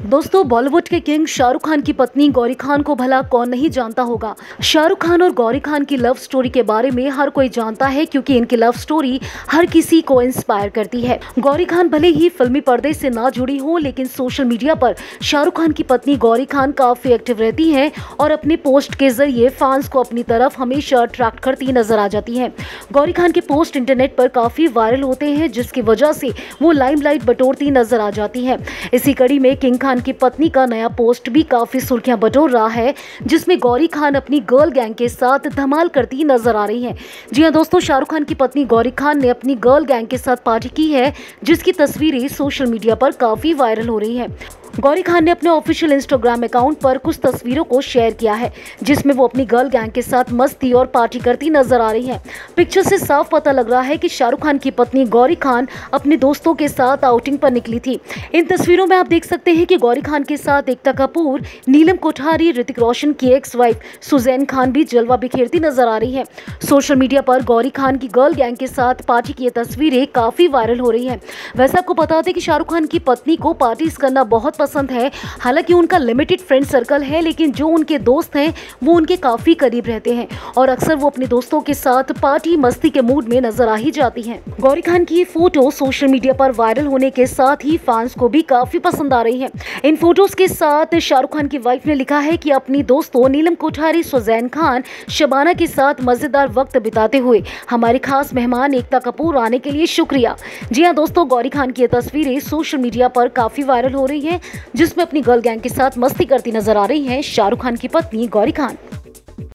दोस्तों, बॉलीवुड के किंग शाहरुख खान की पत्नी गौरी खान को भला कौन नहीं जानता होगा। शाहरुख खान और गौरी खान की लव स्टोरी के बारे में हर कोई जानता है, क्योंकि इनकी लव स्टोरी हर किसी को इंस्पायर करती है। गौरी खान भले ही फिल्मी पर्दे से ना जुड़ी हो, लेकिन सोशल मीडिया पर शाहरुख खान की पत्नी गौरी खान काफी एक्टिव रहती है और अपने पोस्ट के जरिए फैंस को अपनी तरफ हमेशा अट्रैक्ट करती नजर आ जाती है। गौरी खान के पोस्ट इंटरनेट पर काफी वायरल होते हैं, जिसकी वजह से वो लाइमलाइट बटोरती नजर आ जाती है। इसी कड़ी में किंग खान की पत्नी का नया पोस्ट भी काफी सुर्खियां बटोर रहा है, जिसमें गौरी खान अपनी गर्ल गैंग के साथ धमाल करती नजर आ रही हैं। जी हां दोस्तों, शाहरुख खान की पत्नी गौरी खान ने अपनी गर्ल गैंग के साथ पार्टी की है, जिसकी तस्वीरें सोशल मीडिया पर काफी वायरल हो रही हैं। गौरी खान ने अपने ऑफिशियल इंस्टाग्राम अकाउंट पर कुछ तस्वीरों को शेयर किया है, जिसमें वो अपनी गर्ल गैंग के साथ मस्ती और पार्टी करती नजर आ रही हैं। पिक्चर से साफ पता लग रहा है कि शाहरुख खान की पत्नी गौरी खान अपने दोस्तों के साथ आउटिंग पर निकली थी। इन तस्वीरों में आप देख सकते हैं कि गौरी खान के साथ एकता कपूर, नीलम कोठारी, ऋतिक रोशन की एक्स वाइफ सुजैन खान भी जलवा बिखेरती नजर आ रही है। सोशल मीडिया पर गौरी खान की गर्ल गैंग के साथ पार्टी की ये तस्वीरें काफी वायरल हो रही हैं। वैसे आपको बता दें कि शाहरुख खान की पत्नी को पार्टीज करना बहुत पसंद है। हालांकि उनका लिमिटेड फ्रेंड सर्कल है, लेकिन जो उनके दोस्त हैं वो उनके काफी करीब रहते हैं और अक्सर वो अपने दोस्तों के साथ पार्टी मस्ती के मूड में नजर आ ही जाती हैं। गौरी खान की ये फोटो सोशल मीडिया पर वायरल होने के साथ ही फैंस को भी काफी पसंद आ रही है। इन फोटोज के साथ शाहरुख खान की वाइफ ने लिखा है कि अपनी दोस्तों नीलम कोठारी, सुजैन खान, शबाना के साथ मजेदार वक्त बिताते हुए हमारे खास मेहमान एकता कपूर आने के लिए शुक्रिया। जी हाँ दोस्तों, गौरी खान की ये तस्वीरें सोशल मीडिया पर काफी वायरल हो रही हैं, जिसमें अपनी गर्ल गैंग के साथ मस्ती करती नजर आ रही हैं शाहरुख खान की पत्नी गौरी खान।